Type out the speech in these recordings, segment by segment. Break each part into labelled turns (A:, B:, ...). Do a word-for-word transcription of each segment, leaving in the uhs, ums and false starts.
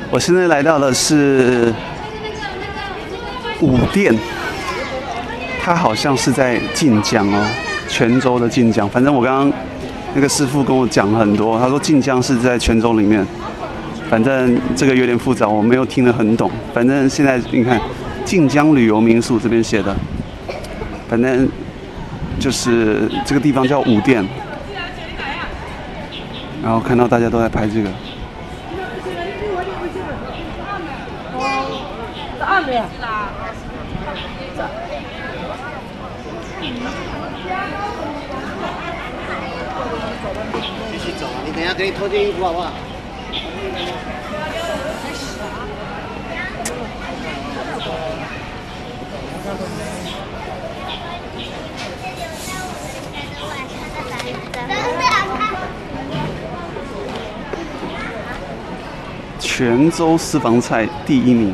A: 我现在来到的是武店，它好像是在晋江哦，泉州的晋江。反正我刚刚那个师傅跟我讲了很多，他说晋江是在泉州里面。反正这个有点复杂，我没有听得很懂。反正现在你看，晋江旅游民宿这边写的，反正就是这个地方叫武店。然后看到大家都在拍这个。
B: 继续走，你等一下给你脱件衣服好不好？
A: 泉州私房菜第一名。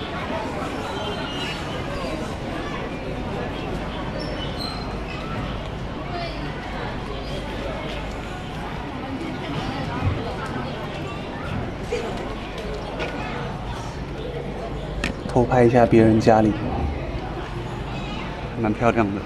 A: 偷拍一下别人家里，蛮漂亮的。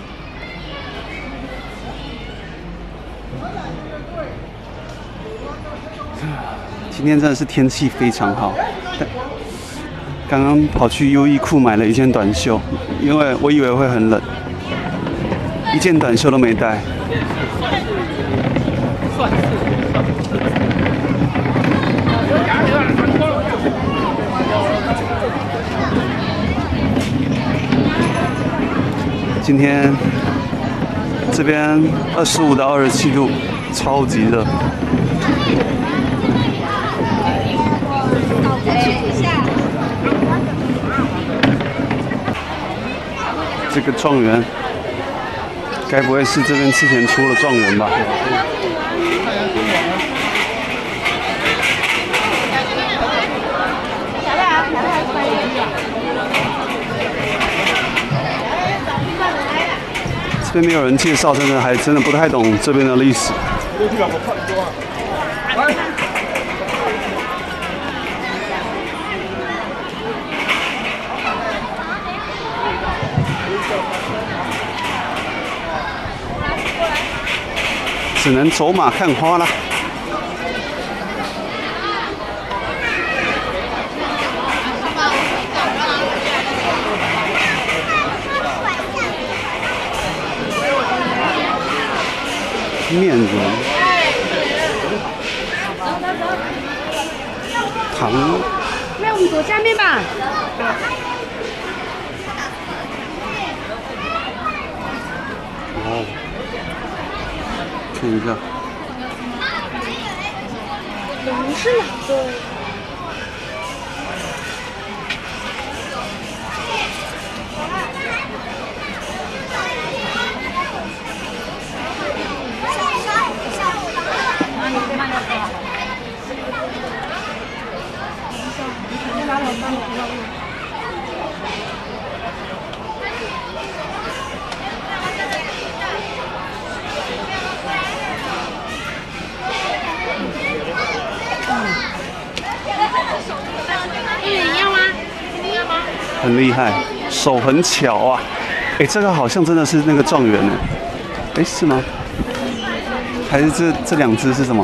A: 今天真的是天气非常好。刚刚跑去优衣库买了一件短袖，因为我以为会很冷，一件短袖都没带。今天这边二十五到二十七度，超级热。这个状元，该不会是这边之前出了状元吧？这边没有人介绍，真的还真的不太懂这边的历史。只能走马看花啦。面人，糖，
C: 那我们走下面吧。
A: 哦，看一下，
C: 龙是哪个？
A: 很厉害，手很巧啊！哎，这个好像真的是那个状元呢。哎，是吗？还是这这两只是什么？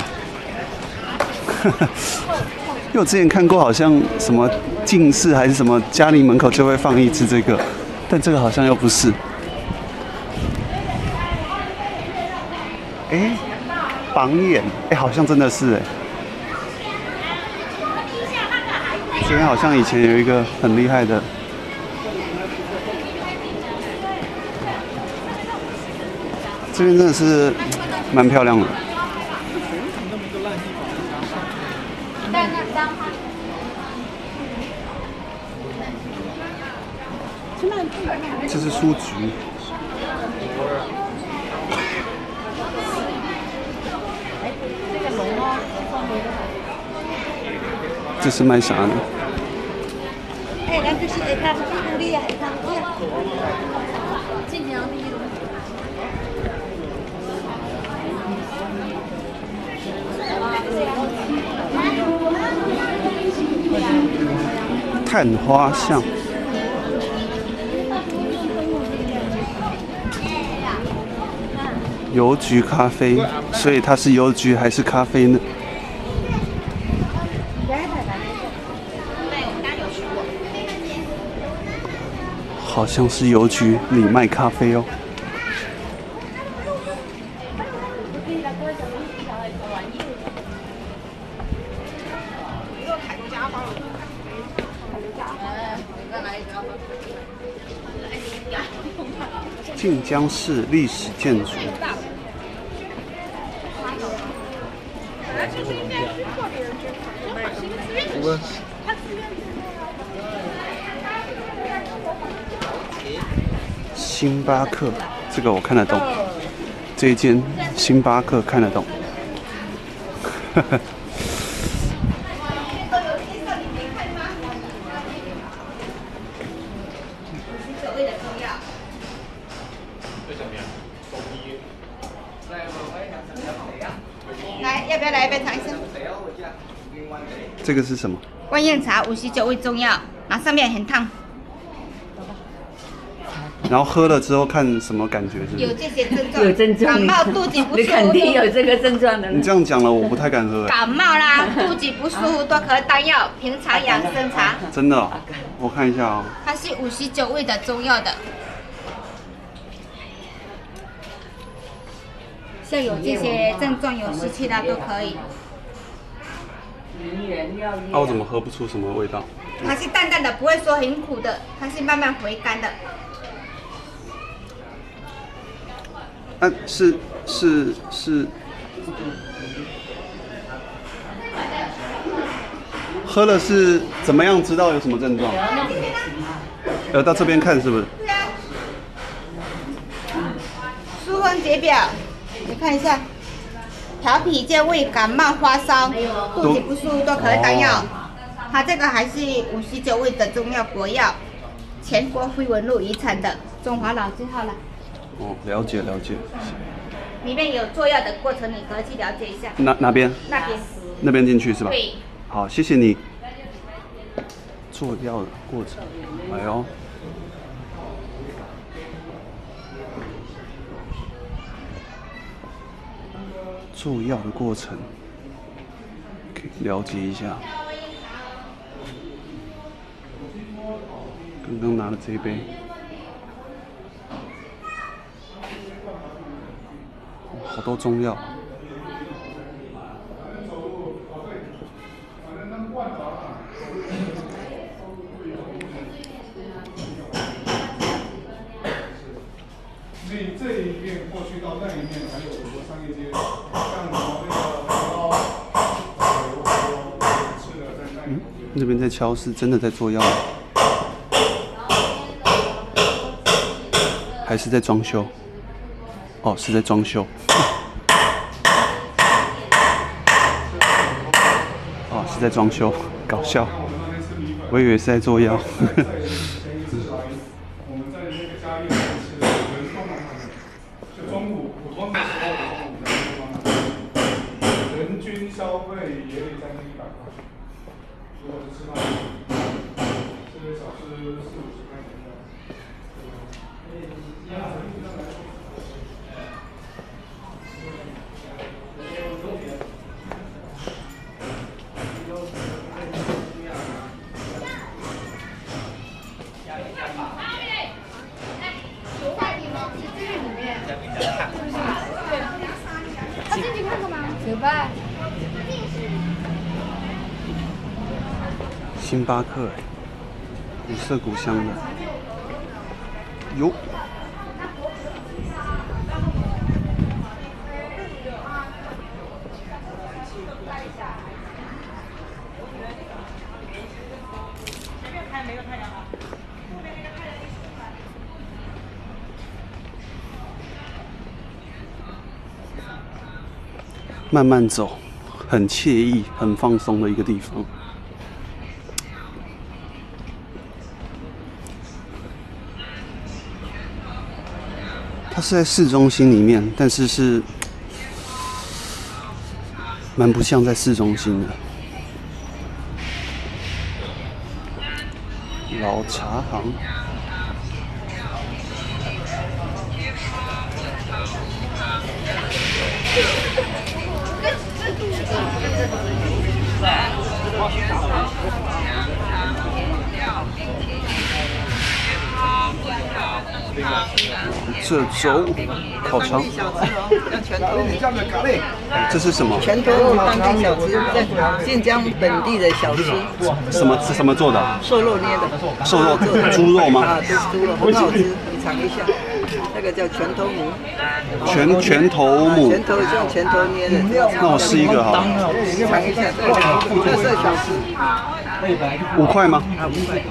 A: 因为我之前看过，好像什么进士还是什么家里门口就会放一只这个，但这个好像又不是。哎，榜眼，哎，好像真的是哎。这边好像以前有一个很厉害的。这边真的是蛮漂亮的。这是书局。这是卖啥的？
C: 哎，咱就是哎，看独立啊，看独立。晋江第一龙。
A: 看花巷。邮局咖啡，所以它是邮局还是咖啡呢？好像是邮局里卖咖啡哦。晋江市历史建筑。星巴克，这个我看得懂。这一间星巴克看得懂。
C: 来，要不要来一杯尝一下？
A: 这个是什么？
C: 观燕茶五十九味中药，然后上面很烫。
A: 然后喝了之后看什么感觉是不是？
C: 有这些症状，
D: 有症状，
C: 感冒、肚子不舒服，
D: 你肯定有这个症状的。
A: 你这样讲了，我不太敢喝。
C: 感冒啦，肚子不舒服都可以当药，平常养生茶。
A: 真的、哦，我看一下哦。
C: 它是五十九味的中药的，像有这些症状有湿气的都可以。
A: 啊，我怎么喝不出什么味道？
C: 它是淡淡的，不会说很苦的，它是慢慢回甘的。
A: 啊，是是是，喝了是怎么样知道有什么症状？要到这边看是不是？
C: 对啊。疏风解表，你看一下，调脾健胃、感冒、发烧、肚子不舒服都可以当药。它这个还是五十九味的中药国药，全国非文物遗产的中华老字号了。
A: 哦，了解了解。
C: 里面有做药的过程，你可以去了解一下。
A: 哪哪边？
C: 那边。
A: 那边进去是吧？
C: 对。
A: 好，谢谢你。做药的过程，哎呦。做药的过程，可以了解一下。刚刚拿的这一杯。好多中药，
E: 你这一面过去到那一面还有很多商业街，像我们那个吃的在那。
A: 嗯，那边在敲是真的在做药，还是在装修？哦，是在装修。哦，是在装修，搞笑。我以为是在做药。
E: 我们在那个嘉义吃的，人都蛮好的。就中午普通的时候，中午在那地方，人均消费也得将近一百块。如果是吃到这个小吃四五十块钱的，
A: 星巴克，古色古香的，哟。慢慢走，很惬意、很放松的一个地方。它是在市中心里面，但是是蛮不像在市中心的。 老茶行。这粥好长，这是什么？
F: 全头目当地小吃，在晋江本地的小吃。
A: 什么是什么做的？
F: 瘦肉捏的。
A: 瘦肉，猪肉吗？
F: 啊，对，猪肉很好吃，你尝一下。那个叫全头母。
A: 全全头母。
F: 全头是用全头捏的。
A: 那我试一个好了。
F: 尝一下，这个特色小吃。
A: 五块吗？
F: 啊，五块。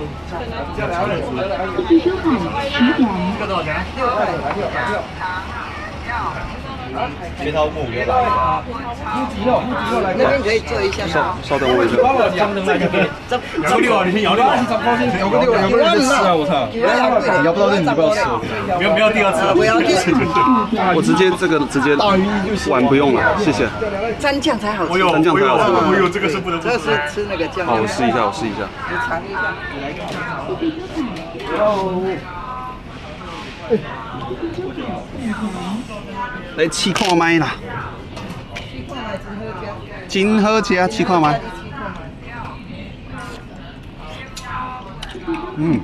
G: 全头母给来一个。
F: 那边可以坐一下。
A: 稍稍等我一下。
G: 有个六啊，你先摇六啊。
E: 有个六，有个人吃啊！我操，你要不到认，你不要吃。
G: 不要不要第二次，
F: 不要第二次。
A: 我直接这个直接碗不用了，谢谢。
F: 蘸酱才好吃。
G: 我有，
A: 蘸酱
G: 我有，
A: 才好吃
G: 我有，这个是不能不
F: 这
G: 吃。
F: 是吃那个酱。
A: 好，我试一下，我试一下。
F: 你尝一下。
A: 来试看麦啦。真好吃啊！试看麦。嗯。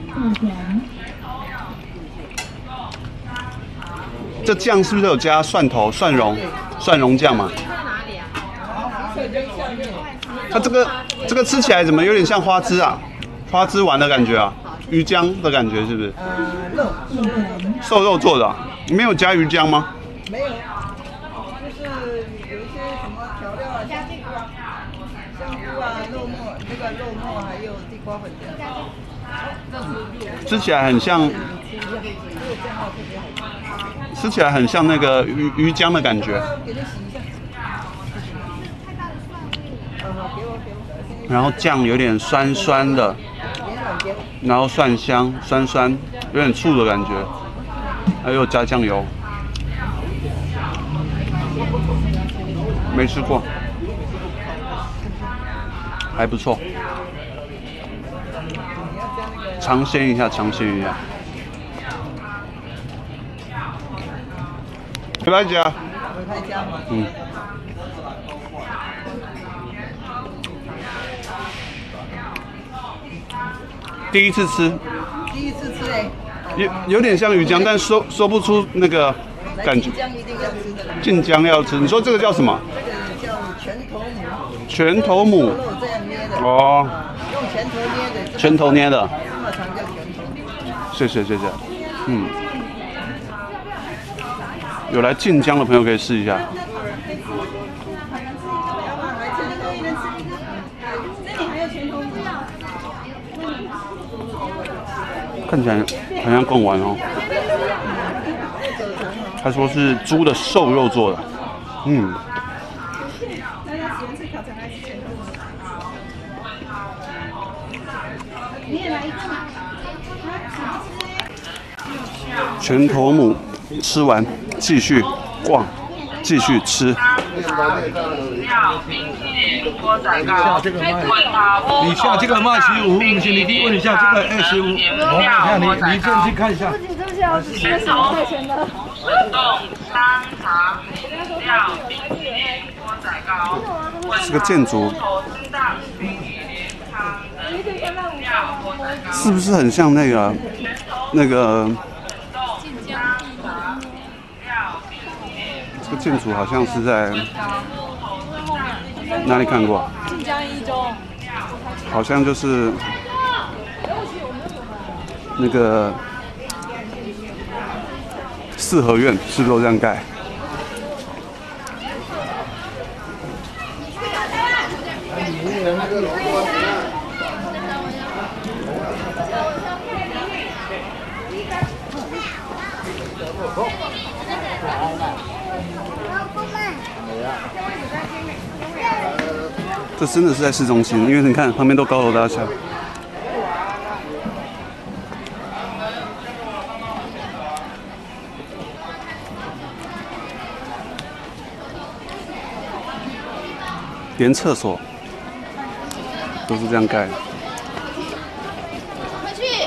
A: 这酱是不是有加蒜头、蒜蓉、蒜蓉酱嘛？它这个这个吃起来怎么有点像花枝啊？花枝丸的感觉啊，鱼浆的感觉是不是？
F: 呃，肉，
A: 瘦肉做的、啊，没有加鱼浆吗？
F: 没有，就是有一些什么调料啊，香菇啊、香菇啊、肉末，那个肉末还有地瓜粉这样。
A: 吃起来很像，吃起来很像那个鱼鱼浆的感觉。
F: 给你洗一下。
A: 然后酱有点酸酸的，然后蒜香酸酸，有点醋的感觉，还有加酱油，没吃过，还不错，尝鲜一下，尝鲜一下。回来家，嗯。第一次吃，
F: 第一次吃哎，
A: 有有点像鱼浆，但说说不出那个感觉。
F: 晋江一定要吃的。
A: 晋江要吃，你说这个叫什么？
F: 这个叫全头母。
A: 全头母。
F: 肉这样捏的。
A: 哦。
F: 用拳头捏的。
A: 拳头捏的。
F: 这么长叫拳头。
A: 谢谢谢谢，嗯。有来晋江的朋友可以试一下。看起来好像贡丸哦。他说是猪的瘦肉做的，嗯。全头母吃完，继续逛，继续吃。
H: 你下这个卖十五，不行，你去问一下这个二十五。我看你，你这去看一下。
I: 对不起，对不起，我吃十五块钱的。
A: 这个建筑是不是很像那个那个？这个建筑好像是在哪里看过？
I: 晋江一中。
A: 好像就是那个四合院，是不是都这样盖？这真的是在市中心，因为你看旁边都高楼大厦。连厕所都是这样盖的。
C: 回去。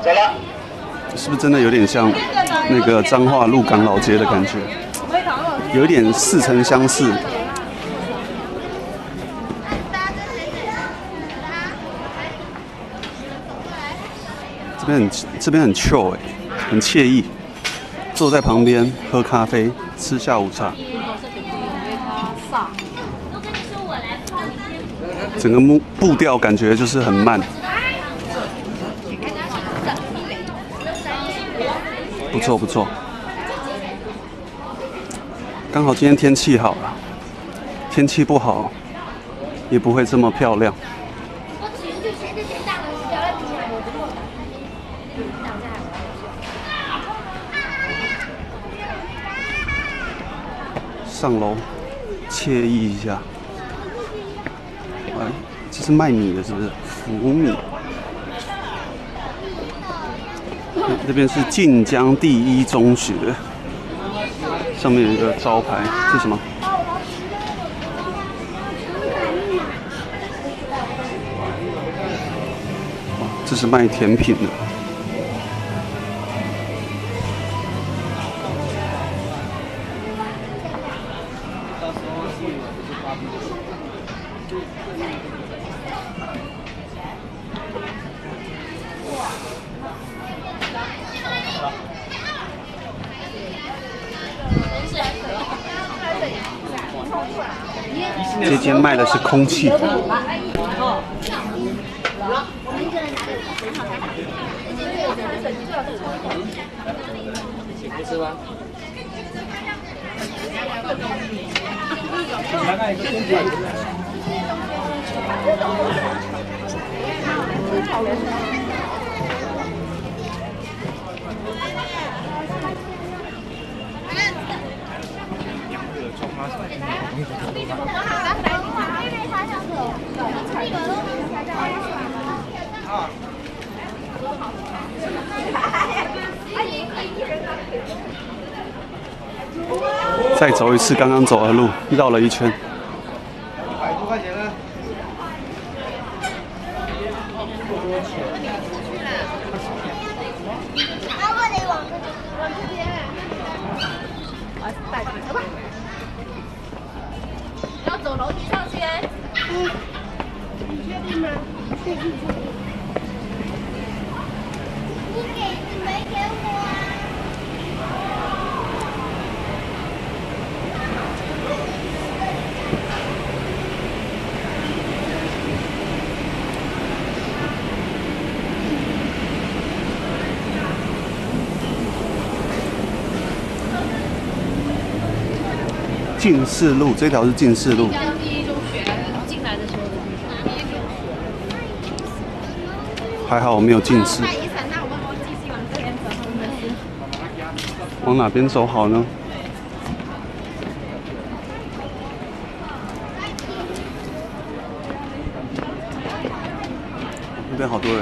B: 走了。
A: 是不是真的有点像那个彰化鹿港老街的感觉？有一点似曾相识。这边很这边很 chill 哎，很惬意，坐在旁边喝咖啡，吃下午茶。整个步步调感觉就是很慢，不错不错。刚好今天天气好了，天气不好也不会这么漂亮。上楼惬意一下。哎，这是卖米的，是不是？福米。这边是晋江第一中学，上面有一个招牌，是什么？哦，这是卖甜品的。这间卖的是空气。再走一次刚刚走的路，绕了一圈。
B: 一百多块钱呢。
I: 要走楼梯上去。嗯。你确定吗？确定。你给你没给我啊？
A: 进士路，这条是进士路。
I: 第一中学进来的时候的地方。
A: 还好我没有近视。往哪边走好呢？那边好多人。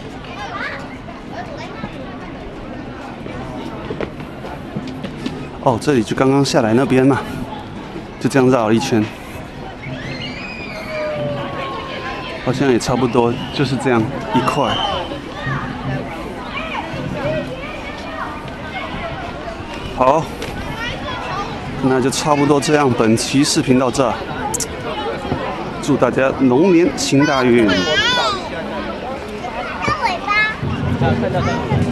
A: 哦，这里就刚刚下来那边嘛，就这样绕了一圈。好像也差不多就是这样一块。好，那就差不多这样。本期视频到这，祝大家龙年行大运。
I: 尾巴。